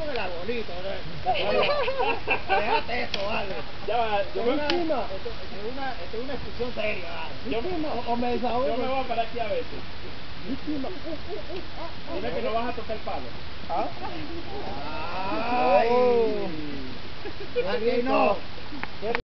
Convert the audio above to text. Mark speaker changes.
Speaker 1: con el arbolito, ¿no? Déjate eso, vale.
Speaker 2: Ya va, yo me...
Speaker 1: Esto es una discusión seria, vale.
Speaker 2: Yo me voy a parar aquí a veces. Dime que no vas a tocar el palo.
Speaker 1: Ay, aquí no.